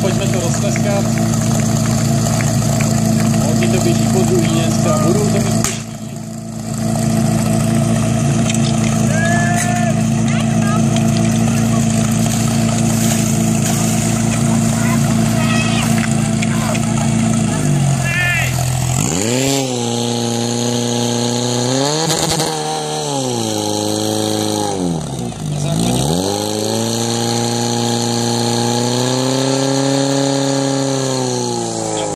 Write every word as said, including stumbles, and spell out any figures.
pojďme to roztleskat. Holky to běží po druhý dneska, budou to mít